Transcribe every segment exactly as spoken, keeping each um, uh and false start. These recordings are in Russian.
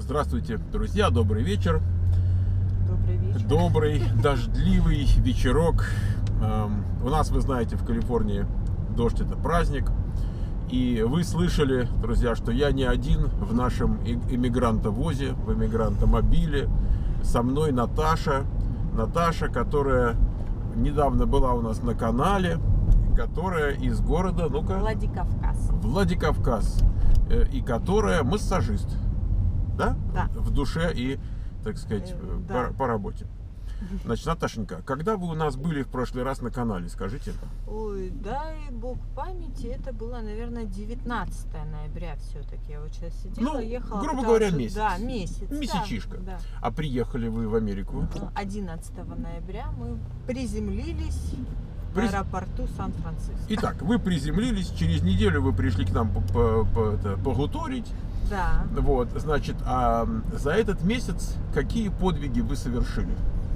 Здравствуйте, друзья, добрый вечер. Добрый вечер. Добрый, дождливый вечерок. У нас, вы знаете, в Калифорнии дождь — это праздник. И вы слышали, друзья, что я не один в нашем иммигрантовозе, в иммигрантомобиле. Со мной Наташа. Наташа, которая недавно была у нас на канале, которая из города, ну-ка... Владикавказ. Владикавказ. И которая массажист. Да? Да. В душе и, так сказать, Э, по, да. по работе. Значит, Наташенька, когда вы у нас были в прошлый раз на канале, скажите? Ой, дай бог памяти, это было, наверное, девятнадцатое ноября все-таки. Я вот сейчас сидела, Ну, ехала. грубо потому говоря, что- месяц. Да, месяц. Месячишко. Да, А приехали вы в Америку? да. одиннадцатого ноября мы приземлились Приз- в аэропорту Сан-Франциско. Итак, вы приземлились, через неделю вы пришли к нам по- по- по- это, погуторить. Да. Вот, значит, а за этот месяц какие подвиги вы совершили?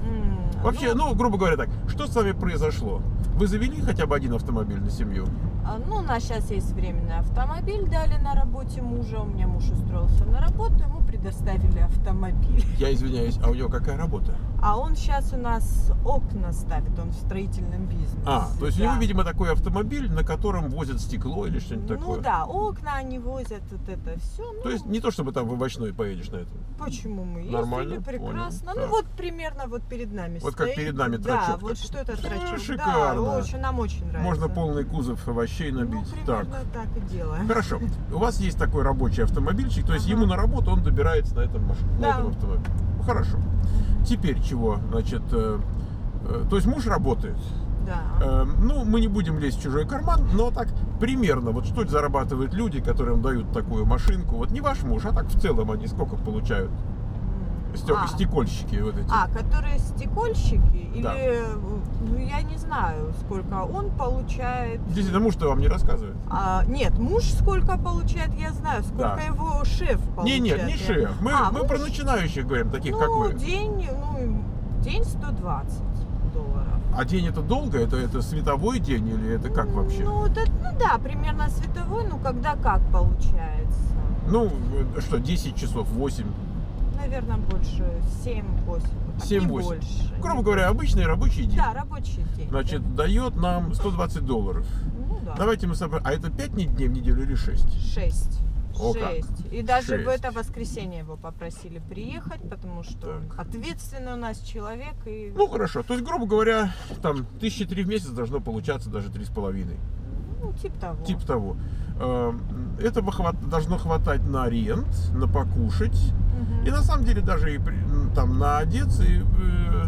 М, Вообще, ну, ну, грубо говоря так, что с вами произошло? Вы завели хотя бы один автомобиль на семью? а, ну, у нас сейчас есть временный автомобиль, дали на работе мужа. У меня муж устроился на работу, ему предоставили автомобиль. Я извиняюсь, а у него какая работа? А он сейчас у нас окна ставит, он в строительном бизнесе. А, то есть у Да. него, видимо, такой автомобиль, на котором возят стекло или что-нибудь Ну такое. да, окна они возят, вот это все. То есть не то, чтобы там в овощной поедешь на этом. Почему мы ездили Нормально, прекрасно. понял. Ну вот примерно вот перед нами Вот как стоит. перед нами Да, трачок вот такой. что это Ну, трачок. шикарно. Да, очень, нам очень нравится. Можно полный кузов овощей Ну, набить. так. примерно так. и делаем. Хорошо. У вас есть такой рабочий автомобильчик, то есть Ага. ему на работу он добирается на этом машине, на Да. этом автомобиле. Ну, хорошо. Теперь чего? Значит, э, э, то есть муж работает. Да. Э, ну, мы не будем лезть в чужой карман, но так примерно, вот что зарабатывают люди, которым дают такую машинку. Вот не ваш муж, а так в целом они сколько получают? Стек- А. Стекольщики вот эти. А, которые стекольщики? Да. Или, ну, я не знаю, сколько он получает. Действительно, муж-то вам не рассказывает. А, нет, муж сколько получает, я знаю. Сколько Да. его шеф Не, получает. нет, не я- шеф. Мы, А, мы про муж- начинающих говорим, таких ну, как вы. день, ну, день сто двадцать долларов. А день это долго? Это, это световой день или это как вообще? Ну, это, ну да, примерно световой, ну когда как получается. Ну, э, что, десять часов, восемь, Наверное, больше семь-восемь. семь-восемь. больше. Грубо говоря, обычный рабочий день. Да, рабочий день. Значит, дает нам сто двадцать долларов. Ну да. Давайте мы собрали. А это пять дней в неделю или шесть? Шесть. О, как. Шесть. И даже Шесть. в это воскресенье его попросили приехать, потому что он Так. ответственный у нас человек. И... Ну, хорошо. То есть, грубо говоря, там тысячи три в месяц должно получаться, даже три с половиной. Ну, типа того. Типа того. Э, Этого хват- должно хватать на рент, на покушать. Мгм. И на самом деле даже и при- там на одеться. И, э,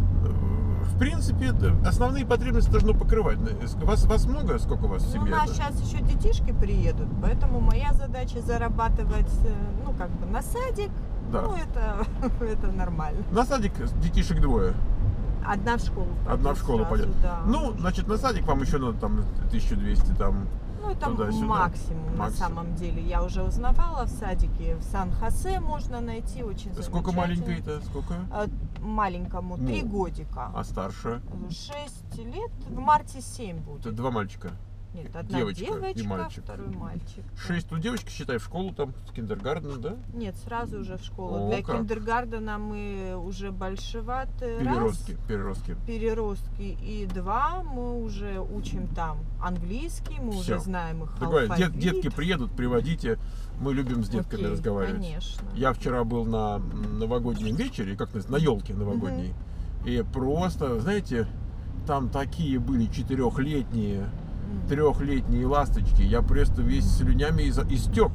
э, в принципе, да, основные потребности должно покрывать. Вас, вас много? Сколько у вас в Ну, у семье? нас сейчас еще детишки приедут, поэтому моя задача зарабатывать, э, ну, как бы на садик. Да. Ну, это, это нормально. На садик детишек двое. Одна в школу пойдет. Одна в школу сразу, пойдет. Да. Ну, значит, на садик вам еще надо там тысяча двести там. Ну, это туда-сюда. максимум, на Максимум. самом деле. Я уже узнавала, в садике в Сан-Хосе можно найти очень Сколько замечательно. маленькой-то? Сколько? А, Маленькому три Ну. годика. А старше? Шесть лет, в марте семь будет. Это два мальчика. Нет, одна девочка и девочка, мальчик. второй мальчик. Шесть у девочки, считай, в школу там, в киндергарден, да? Нет, сразу уже в школу. О, Для как. киндергардена мы уже большеваты. Переростки, Раз, переростки. переростки. И два, мы уже учим там английский, мы Всё. уже знаем их Так говорят, дет- алфавит. детки приедут, приводите. Мы любим с детками Окей, разговаривать. Конечно. Я вчера был на новогоднем вечере, как называется, на елке новогодней. И просто, знаете, там такие были четырехлетние, М. трехлетние ласточки. Я просто весь слюнями из- истек.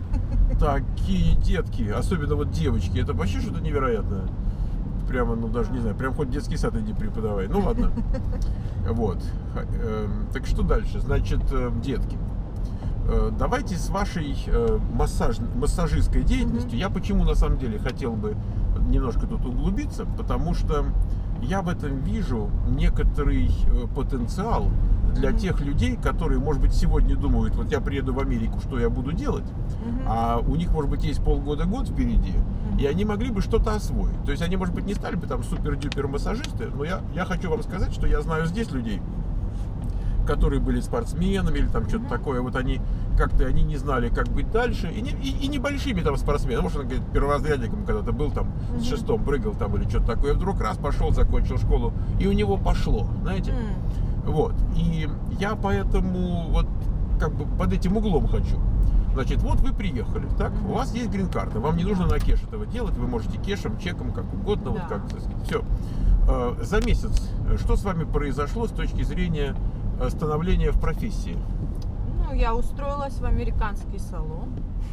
Такие детки, особенно вот девочки. Это вообще что-то невероятное. Прямо, ну даже не знаю, прям хоть в детский сад иди преподавай. Ну ладно. Вот. Ха- эм, Так что дальше? Значит, э, детки. Э, Давайте с вашей э, массаж, массажистской деятельностью. Я почему на самом деле хотел бы немножко тут углубиться, потому что я в этом вижу некоторый э, потенциал для Мгм. тех людей, которые, может быть, сегодня думают, вот я приеду в Америку, что я буду делать, Мгм. а у них, может быть, есть полгода-год впереди, Мгм. и они могли бы что-то освоить. То есть они, может быть, не стали бы там супер-дюпер массажисты, но я, я хочу вам сказать, что я знаю здесь людей, которые были спортсменами или там что-то Мгм. такое, вот они как-то они не знали, как быть дальше, и, не, и, и небольшими там спортсменами, может, он говорит, перворазрядником когда-то был там, Мгм. с шестом прыгал там или что-то такое, вдруг раз пошел, закончил школу, и у него пошло, знаете, М. вот, и я поэтому вот как бы под этим углом хочу. Значит, вот вы приехали, так? Мгм. У вас есть грин-карта, вам не нужно на кеш этого делать, вы можете кешем, чеком, как угодно, вот Да. как, так сказать, все. За месяц что с вами произошло с точки зрения э, становления в профессии? Ну, я устроилась в американский салон.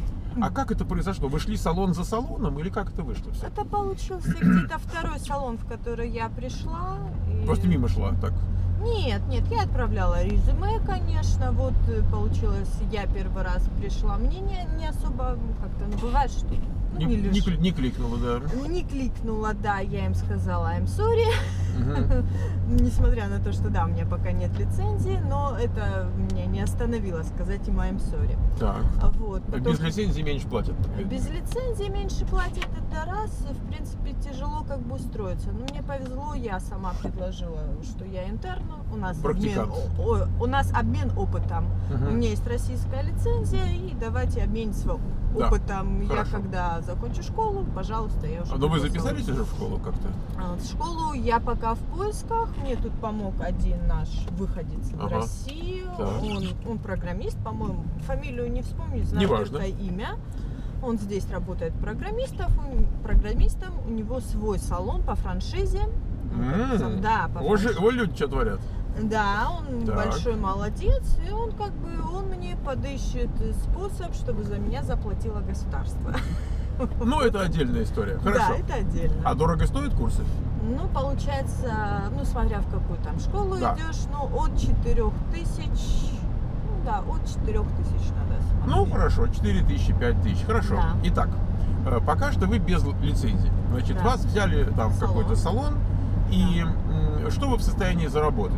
А как это произошло? Вы шли салон за салоном или как это вышло все? Это получился где-то второй салон, в который я пришла. и- Просто мимо шла, так? Нет, нет, я отправляла резюме, конечно. Вот э, получилось, я первый раз пришла. Мне не, не особо как-то, ну, бывает, что ну, Не, не, не лишь- кли- не кликнуло, да. не кликнула, да, я им сказала I'm sorry. Мгм. Несмотря на то, что да, у меня пока нет лицензии, но это меня не остановило сказать им I'm sorry. Так. Вот, потом- Без лицензии меньше платят. Без лицензии меньше платят, это раз. В принципе, тяжело как бы устроиться. Но мне повезло, я сама предложила, что я интерн. У нас обмен, Практикант. о- о- у нас обмен опытом. Мгм. У меня есть российская лицензия, и давайте обменимся Да, опытом. Я хорошо. когда закончу школу, пожалуйста, я уже... А, ну вы буду записались салон. уже в школу как-то? А, В школу я пока в поисках. Мне тут помог один наш выходец в Ага. Россию. Так. Он, он программист, по-моему. Фамилию не вспомню, знаю Неважно. только имя. Он здесь работает программистов, он- программистом. У него свой салон по франшизе. Ну, как М. сам- Да, по Вот же- франшизе. вот люди что творят. Да, он Так. большой молодец, и он как бы он мне подыщет способ, чтобы за меня заплатило государство. Ну, это отдельная история. Да, Хорошо. это отдельно. А дорого стоят курсы? Ну, получается, ну, смотря в какую там школу Да. идешь, ну, от четырех тысяч, ну, да, от четырех тысяч надо Ну, смотреть. хорошо, четыре тысячи, пять тысяч. Хорошо. Да. Итак, э, пока что вы без лицензии. Значит, Да. вас взяли там в Салон. какой-то салон. И м, что вы в состоянии заработать?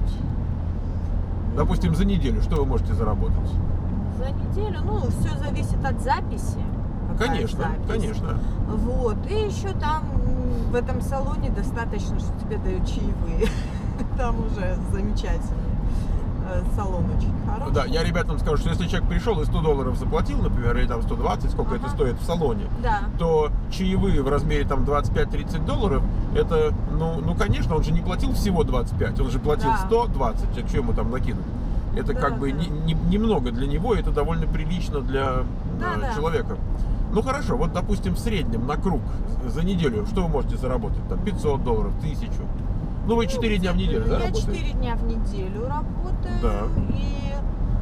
Допустим, за неделю что вы можете заработать? За неделю, ну, все зависит от записи. какая Конечно, запись. конечно. Вот, и еще там м, в этом салоне достаточно, что тебе дают чаевые. Там уже замечательный э, салон очень хороший. Да, я ребятам скажу, что если человек пришел и сто долларов заплатил, например, или там сто двадцать, сколько это Ага. стоит в салоне, Да. то чаевые в размере там двадцать пять тридцать долларов, это, ну, ну, конечно, он же не платил всего двадцать пять, он же платил Да. сто двадцать, а что ему там накинуть? Это Да, как бы да. не- не- немного для него, это довольно прилично для Да, э, да. человека. Ну хорошо, вот допустим в среднем на круг за неделю, что вы можете заработать? Там пятьсот долларов, тысячу. Ну вы четыре дня в неделю, да, Я работаете? четыре дня в неделю работаю. Да. И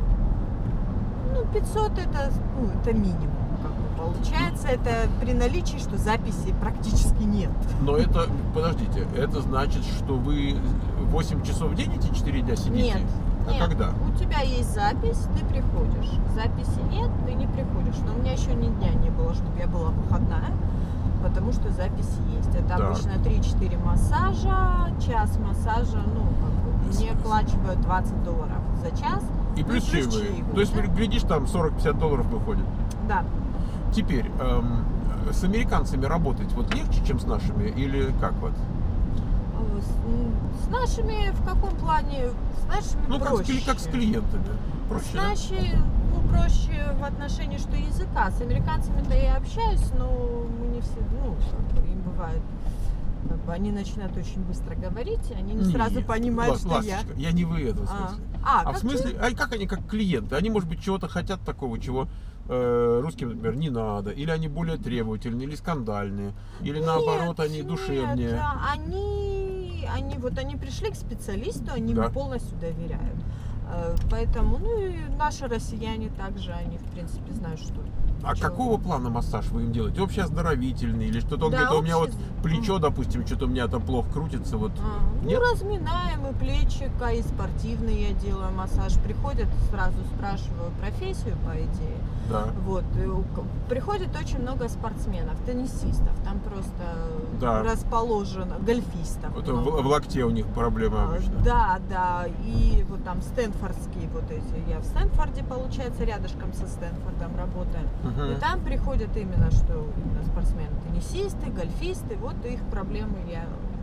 ну, пятьсот это, ну, это минимум. Как бы получается, это при наличии, что записи практически нет. Но это, подождите, это значит, что вы восемь часов в день эти четыре дня сидите? Нет. А Нет, когда? у тебя есть запись, ты приходишь. Записи нет, ты не приходишь. Но у меня еще ни дня не было, чтобы я была выходная, потому что записи есть. Это Так. обычно три-четыре массажа, час массажа, ну, как бы, мне оплачивают двадцать долларов за час. И Ну, плюс чаевые. чаевые, То есть, да. глядишь, там сорок-пятьдесят долларов выходит. Да. Теперь, эм, с американцами работать вот легче, чем с нашими? Или как вот? Э, С, с нашими в каком плане? С нашими Ну, как с, проще. кли- как с клиентами. Проще, С да? нашими, ну, проще в отношении, что языка. С американцами-то я общаюсь, но мы не все, ну, как бы им бывает, как бы они начинают очень быстро говорить, и они не сразу Нет, понимают, Лас- что я. Ласточка, я не в этом А, смысле. а, А в как смысле, а как они как клиенты? Они, может быть, чего-то хотят такого, чего э, русским, например, не надо. Или они более требовательные, или скандальные. Или наоборот, Нет, они нет, душевнее. да, они, они, вот они пришли к специалисту, они Да. ему полностью доверяют. Э, Поэтому, ну и наши россияне также, они, в принципе, знают, что... А чего. какого плана массаж вы им делаете? Общеоздоровительный или что-то? Он Да, говорит, у меня вот общее- плечо, допустим, что-то у меня там плохо крутится. Вот. А, ну, Нет? разминаем и плечика, и спортивный я делаю массаж. Приходят, сразу спрашиваю профессию, по идее. Да. Вот. и у ко- приходит очень много спортсменов, теннисистов. Там просто Да. расположено, гольфистов. Вот в, много. в локте у них проблемы А, обычно. Да, да. И вот там стэнфордские вот эти. Я в Стэнфорде, получается, рядышком со Стэнфордом работаю. Мгм. И там приходят именно, что именно спортсмены, теннисисты, гольфисты. Вот их проблемы я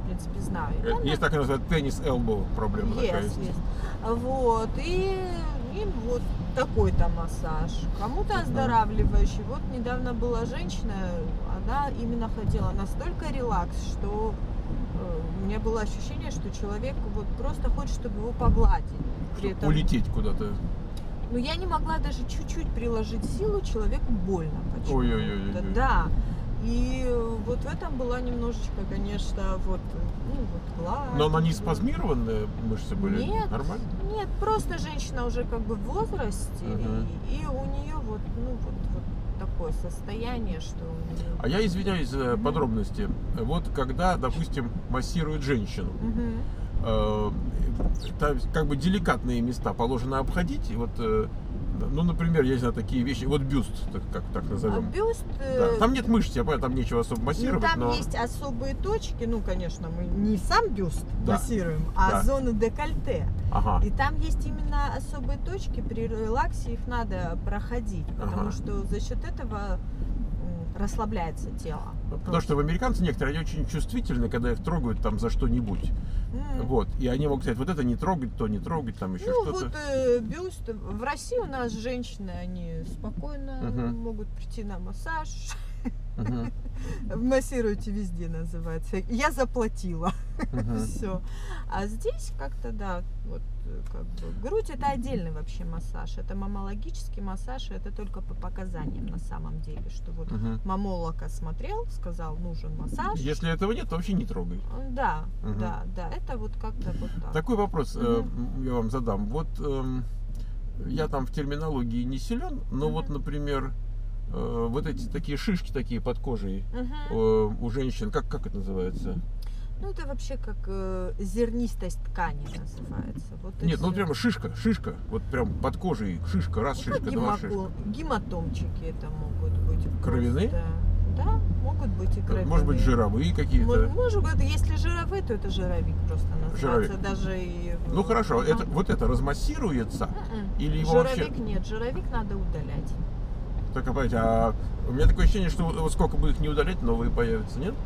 принципе, знаю. Э, Я Есть на- так и называют теннис элбоу проблема такая Есть, есть. есть. Вот. И им вот такой-то массаж. Кому-то Мгм. оздоравливающий. Вот недавно была женщина, она именно хотела настолько релакс, что э, у меня было ощущение, что человек вот просто хочет, чтобы его погладили. При Чтоб этом, улететь куда-то. ну, я не могла даже чуть-чуть приложить силу, человеку больно почему-то. Ой-ой-ой-ой-ой. Да. И э, вот в этом была немножечко, конечно, вот, ну, вот гладь. Но она не вот. спазмированные мышцы были? Нет. Нормально? Нет, просто женщина уже как бы в возрасте, Мгм. и, и у нее вот, ну, вот, вот такое состояние, что у нее... А я извиняюсь за Мгм. подробности. Вот когда, допустим, массируют женщину, Мгм. э, там как бы деликатные места положено обходить. И вот, э, ну, например, я не знаю, такие вещи. Вот бюст, так, как так А назовем. бюст... Да. э, Там нет мышц, я понимаю, там нечего особо ну, массировать, там но есть особые точки, ну, конечно, мы не сам бюст Да. массируем, а Да. зону декольте. ага. И там есть именно особые точки, при релаксе их надо проходить, потому Ага. что за счет этого м, расслабляется тело. Потому что в американцы некоторые они очень чувствительны, когда их трогают там за что-нибудь. М. Вот. И они могут сказать, вот это не трогать, то не трогать, там еще Ну что-то. вот э, бюст. В России у нас женщины, они спокойно Мгм. могут прийти на массаж. Мгм. Массируйте везде называется. Я заплатила. Мгм. Все. А здесь как-то, да, вот э, как бы грудь это отдельный вообще массаж. Это маммологический массаж, и это только по показаниям на самом деле, что вот Мгм. мамолог осмотрел, сказал, нужен массаж. Если этого нет, то вообще не трогай. Да, Мгм. да, да, это вот как-то вот так. Такой вопрос э, я вам задам. Вот эм, я там в терминологии не силен, но Мгм. вот, например, э, вот эти такие шишки такие под кожей Мгм. э, у женщин, как, как это называется? Ну, это вообще как э, зернистость ткани называется. Вот и Нет, ну всё. прямо шишка, шишка, вот прям под кожей шишка, раз Ну, шишка, два шишка. гемоко- гематомчики это могут быть. Кровяные? просто. Да, могут быть и кровяные. Может быть, жировые Мо- какие-то. Может быть, если жировые, то это жировик просто называется. Жировик. Даже и... в- Ну хорошо, Ага. это, вот это размассируется? М-м. Или его Жировик вообще... нет, жировик надо удалять. Только, понимаете, а у меня такое ощущение, что вот сколько бы их не удалять, новые появятся, нет?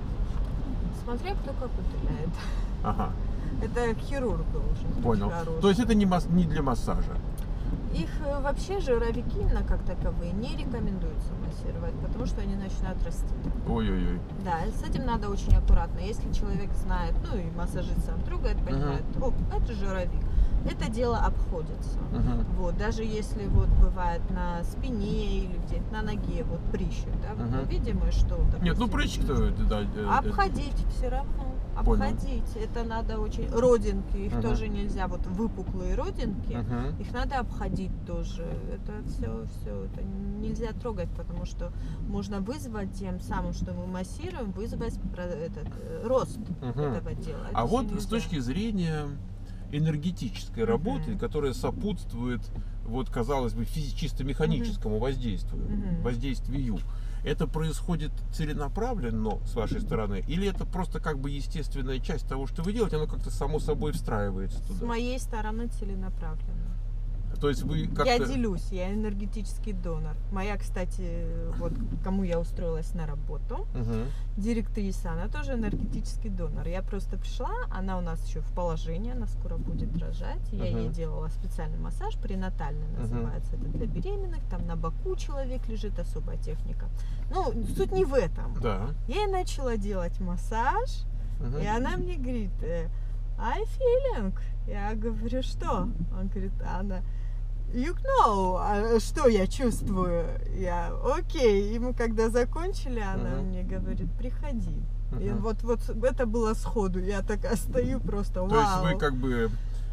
Смотря кто как удаляет. Ага, Это хирург должен быть понял. хороший. То есть это не, мас- не для массажа. Их э, вообще жировики именно как таковые не рекомендуется массировать, потому что они начинают расти. Ой-ой-ой. Да, и с этим надо очень аккуратно. Если человек знает, ну и массажист сам трогает, понимает, оп, это жировик. Это дело обходится. Мгм. Вот, даже если вот бывает на спине или где-то на ноге вот прыщик, да, вот Мгм. мы видим, и что. Нет, ну допустим, прыщик-то, да. э, э, Обходить все равно. Понял. Обходить. Это надо очень. Родинки, их Мгм. тоже нельзя. Вот выпуклые родинки, Мгм. их надо обходить тоже. Это все, все, это нельзя трогать, потому что можно вызвать тем самым, что мы массируем, вызвать про- этот э, рост Мгм. этого дела. Это А всё вот нельзя. с точки зрения энергетической работы, Мгм. которая сопутствует, вот казалось бы, физи- чисто механическому воздействию, Мгм. воздействию, это происходит целенаправленно с вашей стороны, или это просто как бы естественная часть того, что вы делаете, оно как-то само собой встраивается С туда? моей стороны целенаправленно. То есть вы как-то... Я делюсь, я энергетический донор. Моя, кстати, вот кому я устроилась на работу, Мгм. директриса, она тоже энергетический донор. Я просто пришла, она у нас еще в положении, она скоро будет рожать. Я ей Мгм. делала специальный массаж, пренатальный Мгм. называется. Это для беременных, там на боку человек лежит, особая техника. Ну, суть не в этом. Да. Я ей начала делать массаж, Мгм. и она мне говорит, э, I feeling. Я говорю, что? Он говорит, она, you know, а что я чувствую? Я, окей. И мы когда закончили, она Мгм. мне говорит, приходи. И Мгм. вот, вот это было сходу. Я такая стою просто, вау. То есть вы как бы...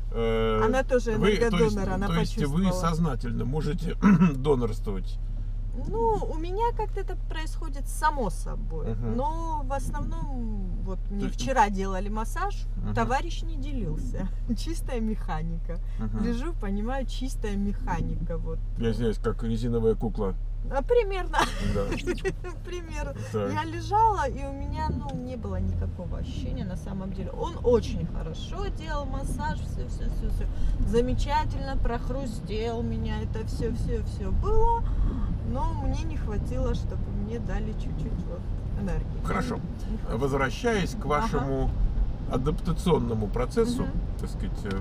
э, Она тоже вы- то есть- энергодонор, она То есть вы почувствовала. сознательно можете донорствовать? Ну, у меня как-то это происходит само собой. Мгм. Но в основном, вот мне есть- вчера делали массаж, Мгм. товарищ не делился. Чистая механика. Мгм. Лежу, понимаю, чистая механика. Вот. Я извиняюсь, как резиновая кукла. А, примерно, Да. примерно. Так. Я лежала, и у меня, ну, не было никакого ощущения на самом деле. Он очень хорошо делал массаж, все, все, все, все. Замечательно прохрустел меня, это все, все, все было. Но мне не хватило, чтобы мне дали чуть-чуть вот энергии. Хорошо. Не хватило. Возвращаясь к вашему адаптационному процессу, Мгм. так сказать, э,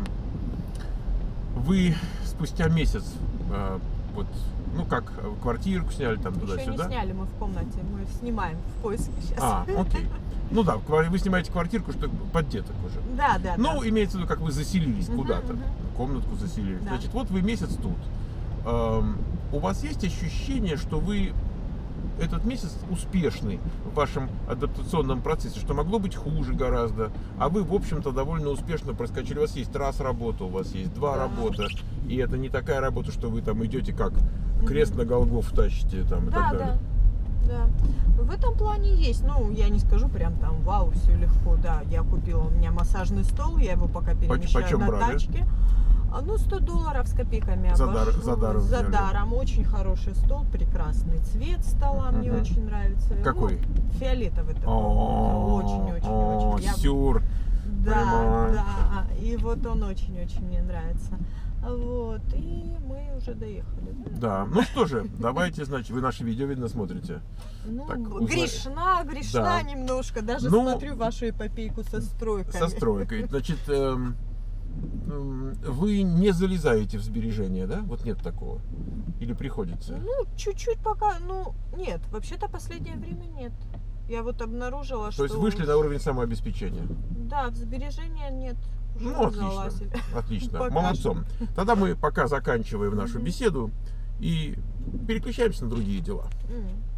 вы спустя месяц, э, вот, ну как, э, квартирку сняли там Еще не туда-сюда. сняли мы в комнате, мы снимаем в поиске сейчас. А, окей. Ну да, ква- вы снимаете квартирку, что под деток уже. Да, да, Ну, да. имеется в виду, как вы заселились Мгм, куда-то, мгм. комнатку заселились. Да. Значит, вот вы месяц тут. Эм, у вас есть ощущение, что вы этот месяц успешный в вашем адаптационном процессе, что могло быть хуже гораздо, а вы, в общем-то, довольно успешно проскочили. У вас есть раз работа, у вас есть два Да. работа, и это не такая работа, что вы там идете как крест на Голгофу тащите там и Да, так да, далее. да. В этом плане есть. Ну, я не скажу прям там, вау, все легко. Да, я купила у меня массажный стол, я его пока перемещаю почем на брали? тачке. А, Ну, сто долларов с копейками За дар- обошлось. за даром За взяли. даром. Очень хороший стол, прекрасный цвет стола, мне Мгм. очень нравится. Какой? Ну, фиолетовый такой. О, Очень-очень-очень. Я- сюр. Да, Понимаю. да. И вот он очень-очень мне нравится. Вот. И мы уже доехали. Да, ну что же, давайте, значит, вы наши видео, видно, смотрите. Ну, Так, узна- грешна, грешна Да. немножко. Даже Ну, смотрю вашу эпопейку со стройками. Со стройкой. Значит, эм, м, вы не залезаете в сбережения, да? Вот нет такого? Или приходится? Ну, чуть-чуть пока, ну, нет. Вообще-то последнее время нет. Я вот обнаружила, что... То есть вышли на уровень самообеспечения? Да, в сбережения нет. Уже Ну, взяла отлично. себе. Отлично, Пока молодцом. Тогда мы пока заканчиваем нашу Мгм. беседу и переключаемся на другие дела. М.